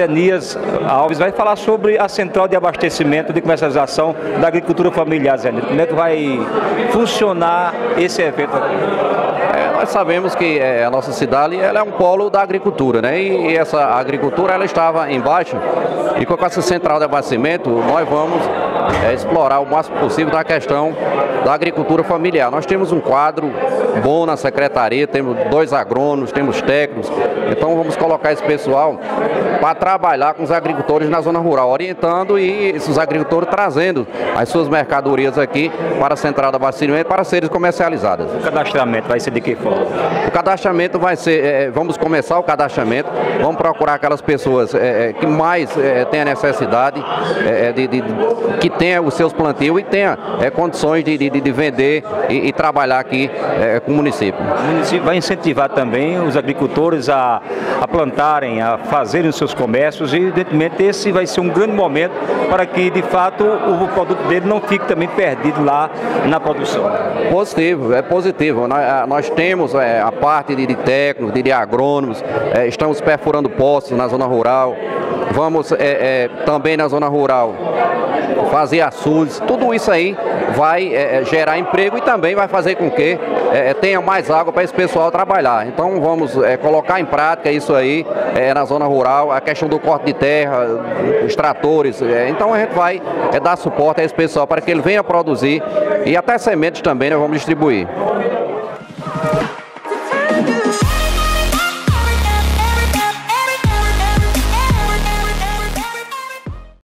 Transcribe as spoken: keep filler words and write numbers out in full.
Zenias Alves vai falar sobre a central de abastecimento de comercialização da agricultura familiar, Zenias. Como é que vai funcionar esse evento aqui? É, nós sabemos que é, a nossa cidade ela é um polo da agricultura, né? E, e essa agricultura ela estava embaixo, e com essa central de abastecimento nós vamos é, explorar o máximo possível da questão da agricultura familiar. Nós temos um quadro bom na secretaria, temos dois agrônomos, temos técnicos, então vamos colocar esse pessoal para trabalhar com os agricultores na zona rural, orientando e esses agricultores trazendo as suas mercadorias aqui para a central de abastecimento para serem comercializadas. O cadastramento vai ser de que forma? O cadastramento vai ser, é, vamos começar o cadastramento, vamos procurar aquelas pessoas é, que mais é, têm a necessidade, é, de, de, que tenha os seus plantios e tenha é, condições de, de, de vender e, e trabalhar aqui é, com o município. O município vai incentivar também os agricultores a, a plantarem, a fazerem os seus comércios, e evidentemente esse vai ser um grande momento para que de fato o produto dele não fique também perdido lá na produção. Positivo, é positivo. Nós, nós temos é, a parte de, de técnicos, de, de agrônomos, é, estamos perfurando poços na zona rural, vamos é, é, também na zona rural fazer açudes, tudo isso aí vai é, gerar emprego e também vai fazer com que é, tenha mais água para esse pessoal trabalhar. Então vamos é, colocar em prática isso aí é, na zona rural, a questão do corte de terra, os tratores, é, então a gente vai é, dar suporte a esse pessoal para que ele venha produzir, e até sementes também nós vamos distribuir.